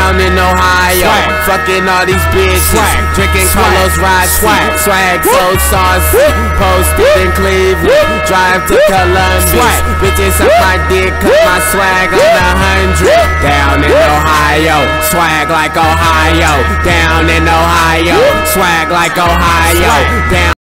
down in Ohio, fucking all these bitches, drinking Carlos Rossi, swag so saucy, posted in Cleveland, drive to Columbus, bitches up my dick, cut my swag on 100. Down in Ohio, swag like Ohio, down in Ohio, swag like Ohio, down